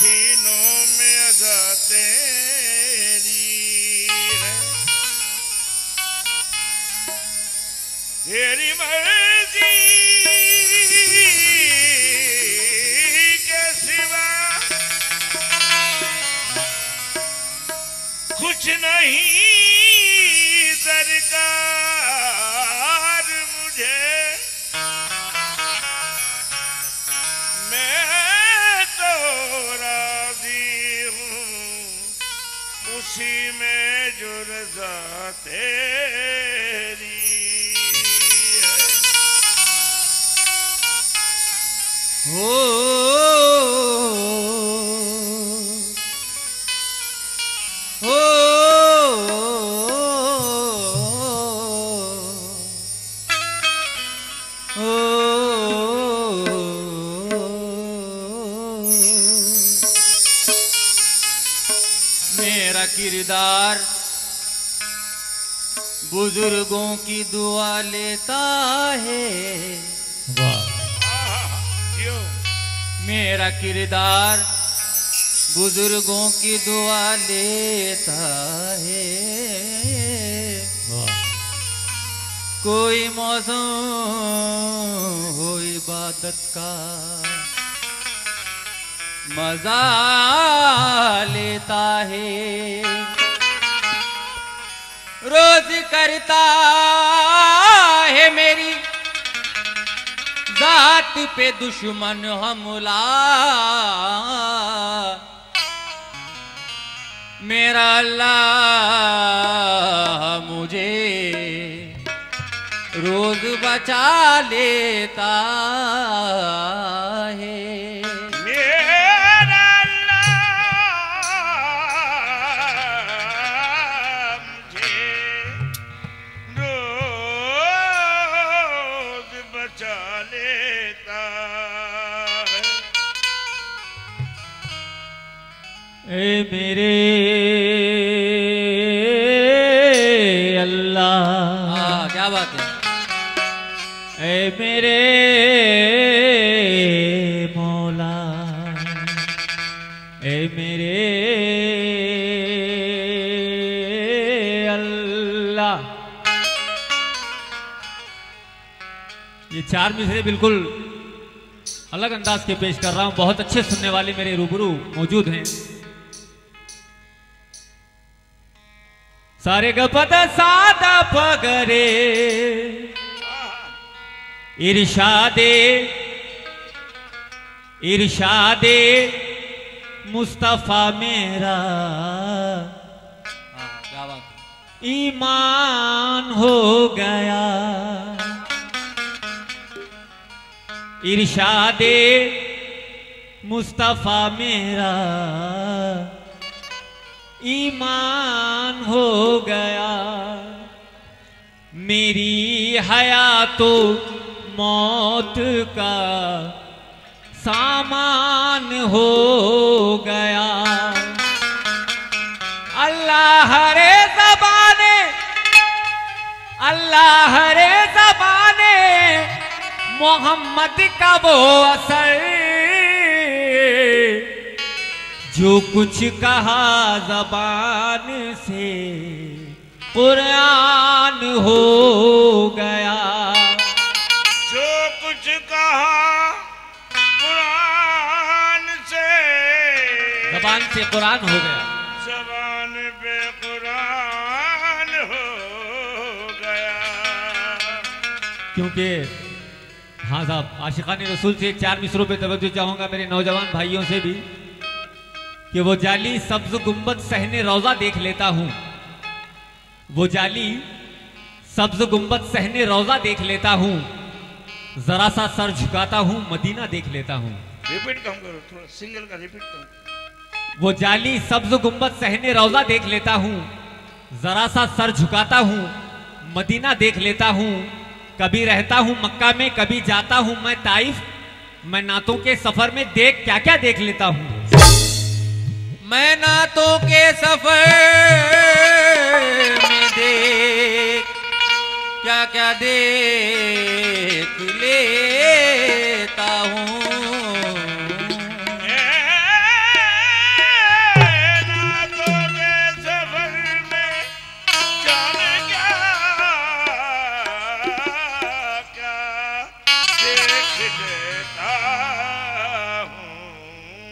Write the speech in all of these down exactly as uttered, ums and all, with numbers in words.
सीनों में अदा तेरी है, तेरी मर्जी के सिवा कुछ नहीं दरकार मुझे। मैं तो राजी हूँ उसी में जो रज़ा तेरी है। हो मेरा किरदार बुजुर्गों की दुआ लेता है। वाह। मेरा किरदार बुजुर्गों की दुआ लेता है। वाह। कोई मौसम हो इबादत का मजा लेता है। रोज करता है मेरी जात पे दुश्मन हमला। मेरा अल्लाह मुझे रोज बचा लेता है। मेरा अल्लाह मुझे रोज बचा लेता है। ए मेरे अल्लाह, हाँ क्या बात है। ए मेरे मौला, ए मेरे अल्लाह। ये चार मिसरे बिल्कुल अलग अंदाज के पेश कर रहा हूं। बहुत अच्छे सुनने वाले मेरे रूबरू मौजूद हैं। सारे गपद सादा पगरे इरशादे इरशादे मुस्तफा मेरा हाँ क्या बात है। ईमान हो गया। इरशादे मुस्तफा मेरा ईमान हो गया। मेरी हयातो मौत का सामान हो गया। अल्लाह रे ज़बाने, अल्लाह रे ज़बाने मोहम्मद का वो असर जो कुछ कहा ज़बान से कुरान हो गया। जो कुछ कहा कुरान से, ज़बान से कुरान हो गया। ज़बान पे कुरान हो गया। क्योंकि हाँ साहब, आशिकानी रसूल से चार मिसरों पे तवज्जो चाहूंगा मेरे नौजवान भाइयों से भी कि वो जाली सब्ज गुंबद सहने रोजा देख लेता हूं। वो जाली सब्ज गुंबद सहने रोजा देख लेता हूं। जरा सा सर झुकाता हूं, मदीना देख लेता हूं। रिपीट कम करो, थोड़ा सिंगल का रिपीट कम। वो जाली सब्ज गुंबद सहने रोजा देख लेता हूं। जरा सा सर झुकाता हूं, मदीना देख लेता हूं। कभी रहता हूं मक्का में, कभी जाता हूं मैं ताइफ। मैं नातों के सफर में देख क्या क्या देख लेता हूं। मैं नातों के सफर में देख क्या क्या देख लेता हूँ।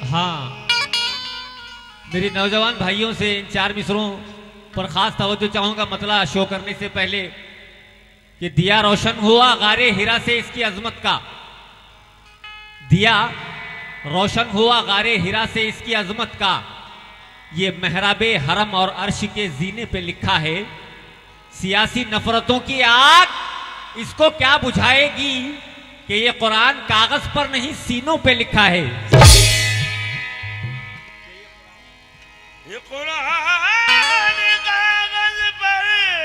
हाँ, मेरे नौजवान भाइयों से इन चार मिसरों पर खास तवज्जो चाहूंगा मतला शो करने से पहले कि दिया रोशन हुआ गारे हिरा से इसकी अजमत का, दिया रोशन हुआ गारे हिरा से इसकी अजमत का, ये महराबे हरम और अर्श के जीने पे लिखा है। सियासी नफरतों की आग इसको क्या बुझाएगी कि ये कुरान कागज पर नहीं सीनों पे लिखा है। ये कुरान कागज पर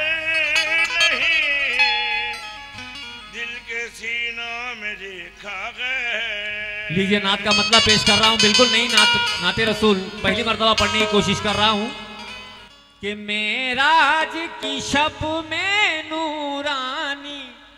नहीं दिल के सीनों में लिखा गया। लीजिए नात का मतलब पेश कर रहा हूं, बिल्कुल नहीं नात नाते रसूल पहली मर्तबा पढ़ने की कोशिश कर रहा हूं कि मेराज की शब में नूरानी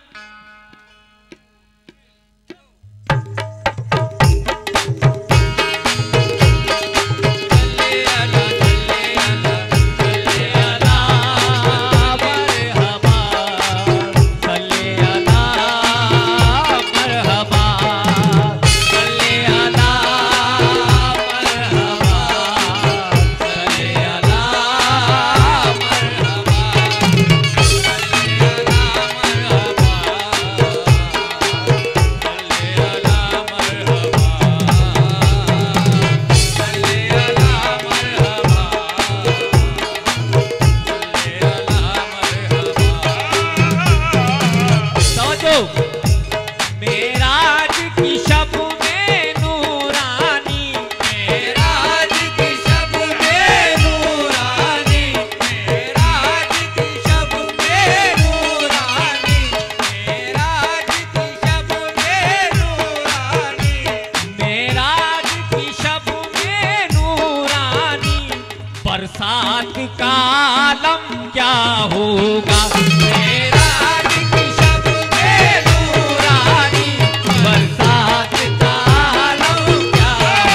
बरसात का आलम क्या होगा। मेराज की शब में नूरानी बरसात का आलम क्या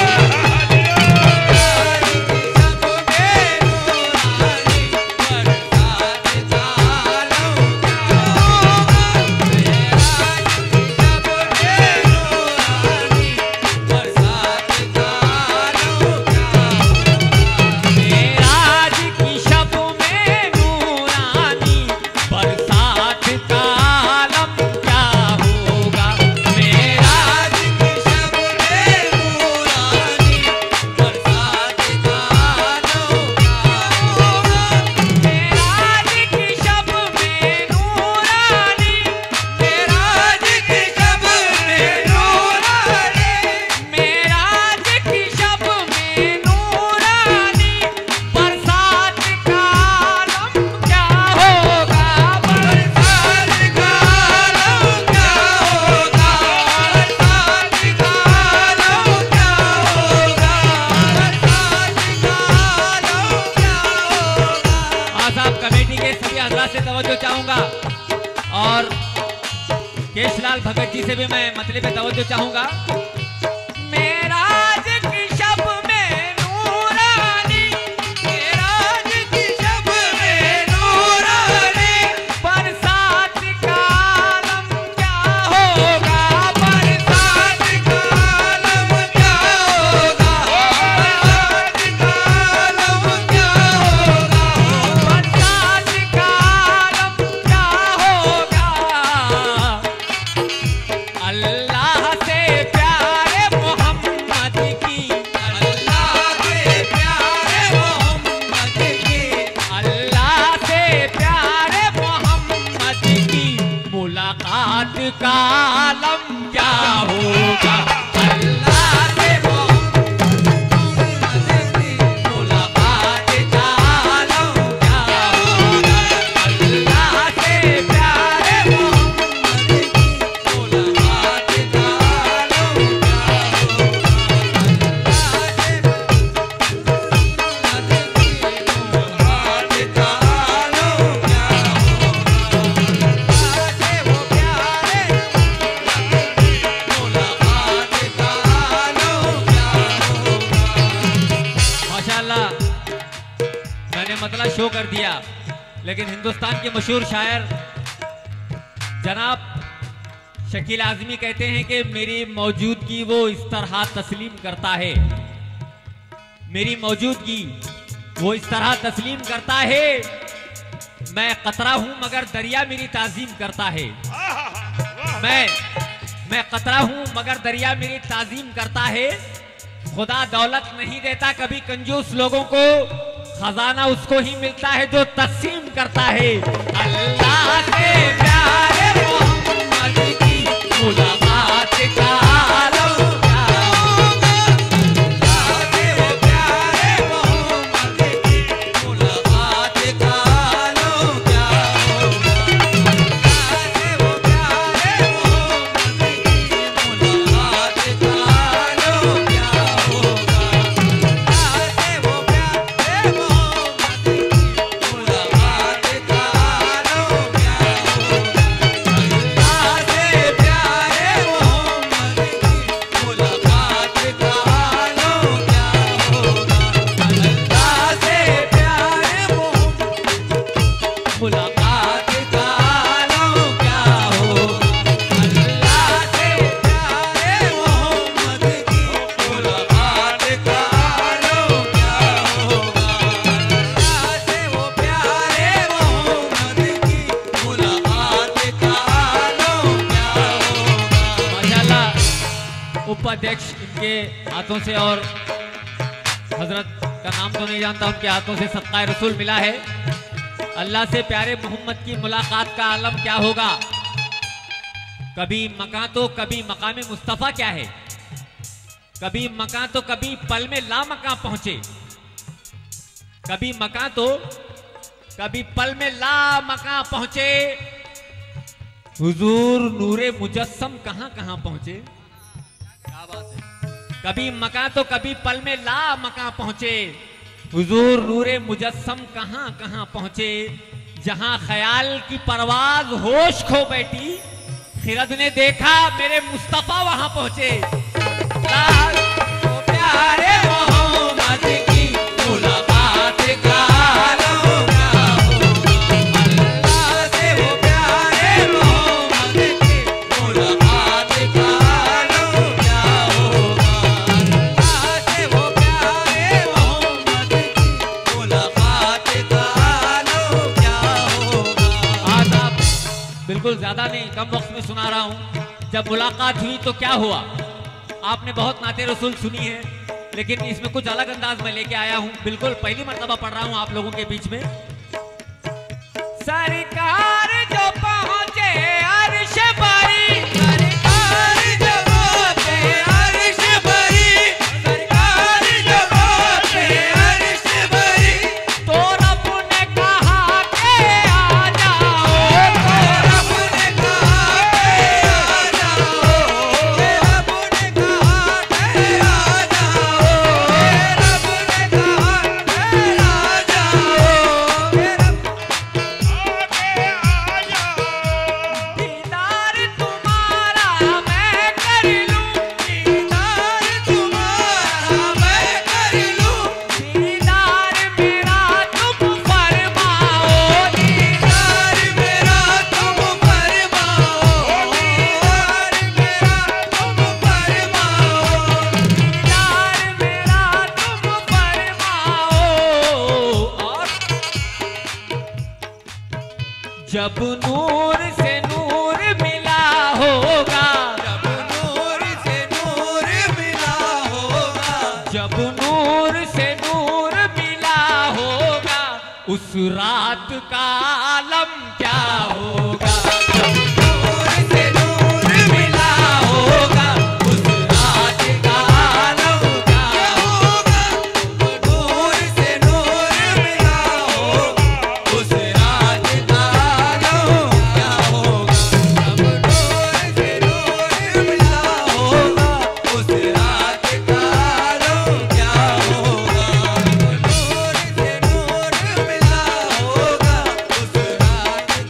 होगा। शब में नूरानी बरसात का आलम क्या होगा। मेराज की शब में नूरानी बरसात का आलम क्या होगा। मेराज की शब में नूरानी बरसात का आलम क्या होगा। मेराज की शब में नूरानी बरसात का आलम क्या होगा। मेराज की शब में नूरानी मेराज की शब में नूरानी मेराज की शब में नूरानी बरसात का आलम क्या होगा। बरसात का आलम क्या होगा। बरसात का आलम क्या होगा। बरसात का आलम क्या होगा। आजाद कमेटी के सभी हजरात से तवज्जो चाहूंगा और केशलाल भगत जी से भी मैं मतले पे तवज्जो चाहूंगा। मेराज की शब में नूरानी मेराज की शब में नूरानी बरसात का आलम क्या होगा। बरसात का आलम क्या होगा। बरसात का आलम क्या होगा। बरसात का आलम क्या होगा। अल्लाह से प्यारे मोहम्मद की अल्लाह से प्यारे मोहम्मद की अल्लाह से प्यारे मोहम्मद की मुलाकात का आलम क्या होगा। अल्लाह से मोहम्मद की मुलाकात का आलम क्या होगा। अल्लाह से प्यारे मोहम्मद की मुलाकात का आलम क्या होगा। अल्लाह से मोहम्मद की मुलाकात का आलम क्या होगा। अल्लाह से वो प्यारे मुलाकात का आलम क्या होगा। माशाअल्लाह मैंने मतलब शो कर दिया, लेकिन हिंदुस्तान के मशहूर शायर जनाब शकील आजमी कहते हैं कि मेरी मौजूदगी वो इस तरह तस्लीम करता है मेरी मौजूदगी वो इस तरह तस्लीम करता है। मैं कतरा हूं मगर दरिया मेरी ताजीम करता है। मैं मैं कतरा हूं मगर दरिया मेरी ताजीम करता है। खुदा दौलत नहीं देता कभी कंजूस लोगों को, खजाना उसको ही मिलता है जो तकसीम करता है। अल्लाह से प्यारे मोहम्मद की मुलाकात का आलम क्या होगा। अल्लाह से वो प्यारे मोहम्मद की मुलाकात का आलम क्या होगा। अल्लाह से वो प्यारे मोहम्मद की मुलाकात का आलम क्या होगा। अल्लाह से वो प्यारे मोहम्मद की मुलाकात का आलम क्या उपाध्यक्ष इनके हाथों से, और हजरत का नाम तो नहीं जानता, उनके हाथों से सदका रसूल मिला है। अल्लाह से प्यारे मोहम्मद की मुलाकात का आलम क्या होगा। कभी मकां तो कभी मकाम मुस्तफ़ा क्या है। कभी मकां तो कभी पल में ला मकां पहुंचे। कभी मकां तो कभी पल में ला मकां पहुंचे। हुजूर नूरे मुजस्सम कहां कहां पहुंचे। क्या बात है। कभी मकां तो कभी पल में ला मकां पहुंचे। हुजूर नूरे मुजस्सम कहां कहां पहुंचे। जहां ख्याल की परवाज होश खो बैठी, खिरद ने देखा मेरे मुस्तफा वहां पहुंचे। तो प्यारे मोहम्मद की मुलाकात का आलम क्या होगा। अल्लाह से वो प्यारे मोहम्मद की मुलाकात का आलम क्या होगा। अल्लाह से वो प्यारे मोहम्मद की मुलाकात का आलम क्या होगा। आज आप बिल्कुल ज्यादा नहीं, कम वक्त में सुना रहा हूं। जब मुलाकात हुई तो क्या हुआ। आपने बहुत नाते रसूल सुनी है, लेकिन इसमें कुछ अलग अंदाज में लेके आया हूं। बिल्कुल पहली मर्तबा पढ़ रहा हूं आप लोगों के बीच में। सरकार जो पहुंचे अर्श बरी, सरकार जो पहुंचे अर्श बरी, सरकार जो पहुंचे अर्श बरी, तो रब ने कहा के आ जाओ, तो रब ने कहा के आ जाओ, रब ने कहा के आ जाओ, रब ने कहा के आ जाओ, दीदार तुम्हारा मैं कर लूं, दीदार तुम्हारा मैं कर लूं, दीदार मेरा तुम फरमाओ, दीदार मेरा तुम फरमाओ, दीदार मेरा तुम फरमाओ, दीदार मेरा तुम फरमाओ। और जब नूर से नूर मिला होगा, जब नूर से नूर मिला होगा, जब नूर से नूर मिला होगा, उस रात का आलम क्या होगा। जब नूर से नूर मिला होगा, उस रात का आलम क्या होगा। नूर से नूर मिला होगा, उस रात का आलम क्या होगा। जब नूर से नूर मिला होगा, उस रात का आलम क्या होगा। नूर से नूर मिला होगा, उस रात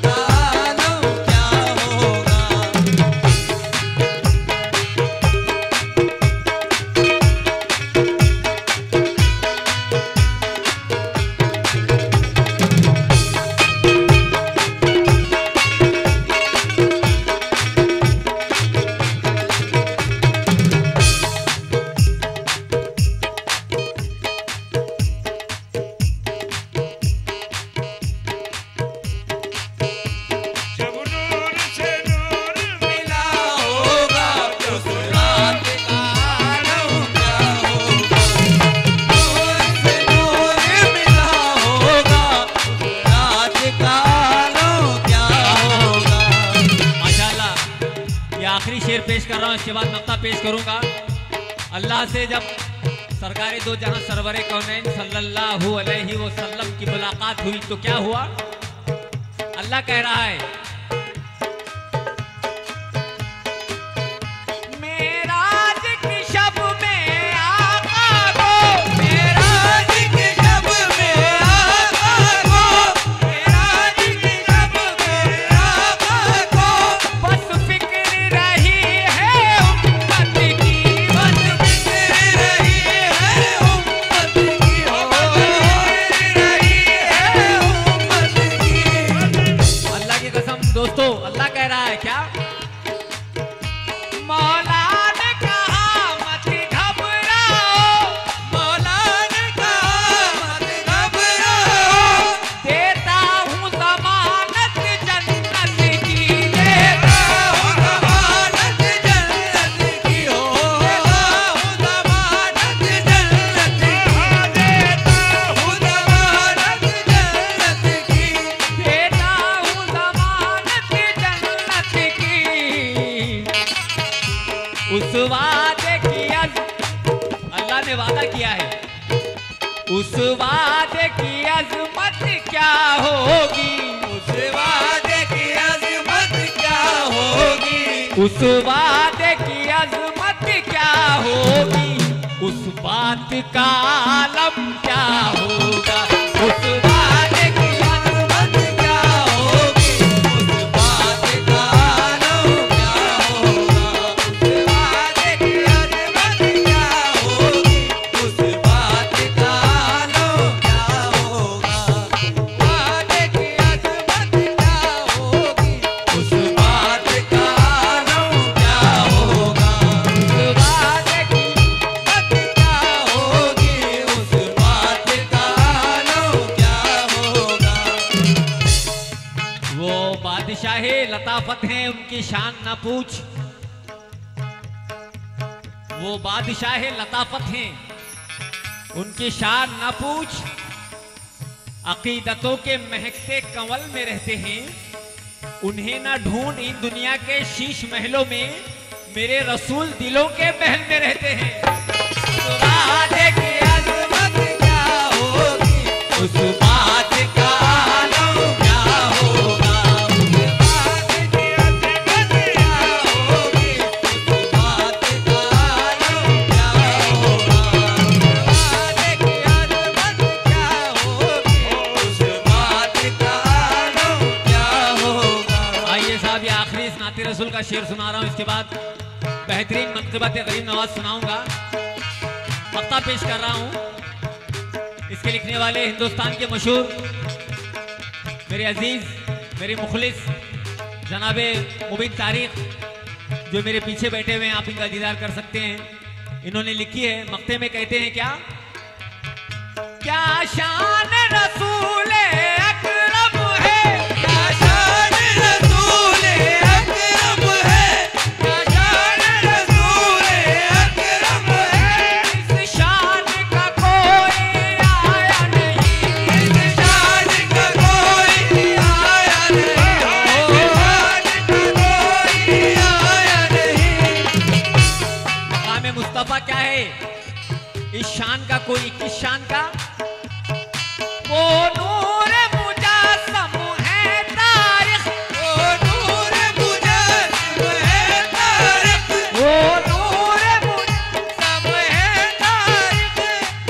कर रहा हूँ, इसके बाद मक्ता पेश करूंगा। अल्लाह से जब सरकारे दो जहां सरवरे कौनैन सल्लल्लाहु अलैहि वसल्लम की मुलाकात हुई तो क्या हुआ? अल्लाह कह रहा है, मेराज की शब में आका को, मेराज की शब में आका को, मेराज की शब में आका को, बस फिक्र रही है उम्मत की, बस फिक्र रही है उम्मत की, बस फिक्र रही है उम्मत की। अल्लाह की कसम दोस्तों, अल्लाह कह रहा है क्या? मौला ने कहा मत घबराओ, मौला ने कहा मत घबराओ, देता हूँ जमानत जन्नत की, देता हूँ जमानत जन्नत की, हो देता हूँ जमानत जन्नत की, देता हूँ जमानत जन्नत की, देता हूँ जमानत जन्नत की। उस वादे की अज़- अल्लाह ने वादा किया है, उस वादे की अजमत क्या होगी, उस वादे की अजमत क्या होगी, उस वादे की अजमत क्या होगी, उस बात का आलम क्या होगा, उस वादे की अजमत क्या होगी, उस बात का आलम क्या होगा, उस वादे की अजमत क्या होगी, उस बात का आलम क्या होगा, वादे की अजमत क्या होगी, उस बात का आलम क्या होगा, उस वादे की अजमत क्या होगी, उस बात का आलम क्या होगा। वो बादशाहे लताफत हैं, उनकी शान ना पूछ, वो बादशाहे लताफत हैं, उनकी शान ना पूछ, अकीदतों के महकते कंवल में रहते हैं, उन्हें ना ढूंढ इन दुनिया के शीश महलों में, मेरे रसूल दिलों के महल में रहते हैं। उस वादे की अजमत क्या होगी, उस बात का आलम क्या होगा, उस बात की अजमत क्या होगी, उस बात का आलम क्या होगा, उस वादे की अजमत क्या होगी, उस बात का आलम क्या होगा। आइए साहब, ये आखिरी इस नाते रसूल का शेर सुना रहा हूँ, इसके बाद बेहतरीन मनक़िबत गरीब नवाज सुनाऊंगा। मक्ता पेश कर रहा हूँ, इसके लिखने वाले हिंदुस्तान के मशहूर मेरे अजीज, मेरे मुखलिस जनाबे मुबीन तारिक, जो मेरे पीछे बैठे हुए हैं, आप इनका दीदार कर सकते हैं। इन्होंने लिखी है, मक्ते में कहते हैं क्या? क्या शान रसूल अकरम है, क्या शान रसूल अकरम है, क्या शान रसूल अकरम है, इस शान का कोई आया नहीं, इस शान का कोई आया नहीं, इस शान का कोई आया नहीं। मकाम मुस्तफा क्या है? इस शान का कोई, किस शान का? वो नूर मुजास्सम है तारिख, वो नूर मुजास्सम है तारिख, वो नूर मुजास्सम है तारिख,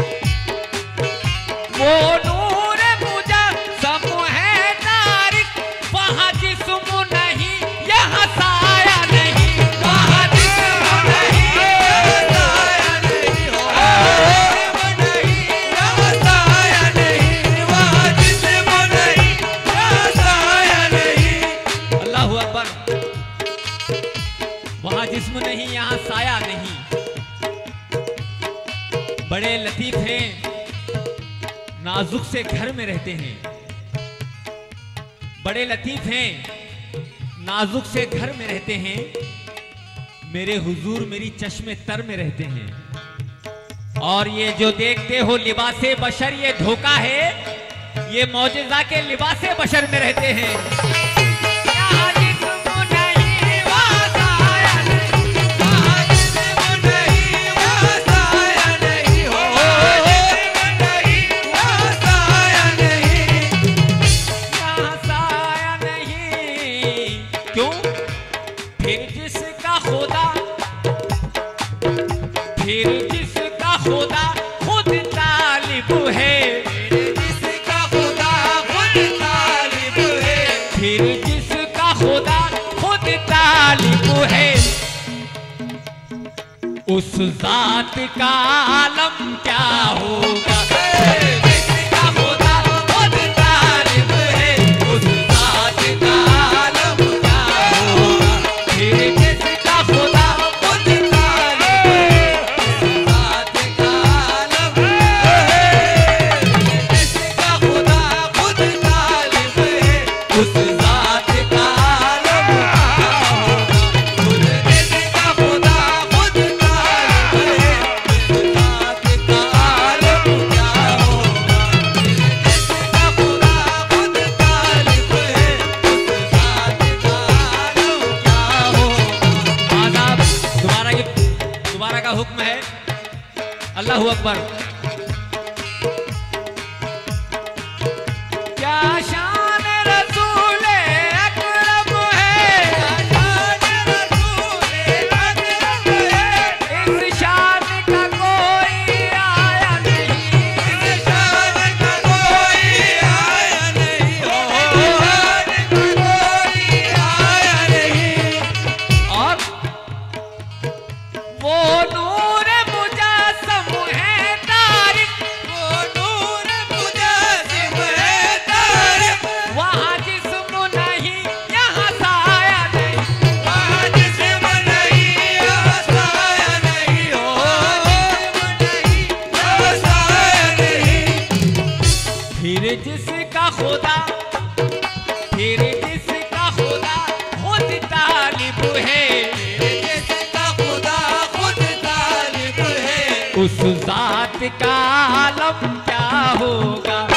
वो नूर मुजास्सम है तारिख, वहाँ जिस्म नहीं यहाँ साया नहीं, वहाँ जिस्म नहीं यहाँ साया नहीं, वहाँ जिस्म नहीं यहाँ साया नहीं, वहाँ जिस्म नहीं यहाँ साया नहीं। अल्लाहु अकबर। वहाँ जिस्म नहीं यहाँ साया नहीं। बड़े लतीफ हैं, नाजुक से घर में रहते हैं, बड़े लतीफ हैं, नाजुक से घर में रहते हैं, मेरे हुजूर मेरी चश्मे तर में रहते हैं। और ये जो देखते हो लिबासे बशर, ये धोखा है, ये मौजिजा के लिबासे बशर में रहते हैं। यहाँ जिस्म नहीं वहाँ साया नहीं, खुदा खुद तालिब है, फिर जिसका खुदा खुद तालिब है, फिर जिसका खुदा खुद तालिब है, उस जात का आलम क्या होगा। जिसका खुदा खुद तालिब है, उस जात का आलम क्या होगा। फिर जिसका खुदा खुद तालिब है, उस जात का आलम है। जिसका खुदा खुद तालिब है, उस जात का आलम क्या होगा। जिसका खुदा खुद तालिब है, उस जात का आलम क्या होगा। जिसका खुदा खुद तालिब है, उस जात का आलम क्या होगा। हाँ साहब, दोबारा की दोबारा का हुक्म है। अल्लाहू अकबर। क्या शान रसूल अकरम है, शान रसूल अकरम है, इस शान का कोई आया नहीं, इस शान का कोई आया नहीं हो, शान का कोई आया नहीं। और वो नूर मुजस्सम है तारिक, वो नूर मुजस्सिम है तारिक, वहाँ जिस्म नहीं यहाँ साया नहीं, वहाँ जिस्म नहीं यहाँ साया नहीं हो, जिस्म नहीं यहाँ साया नहीं। फिर जिसका खुदा फिर जिसका खुदा खुद तालिब है, जिसका खुदा खुद तालिब है, उस जात का आलम क्या होगा।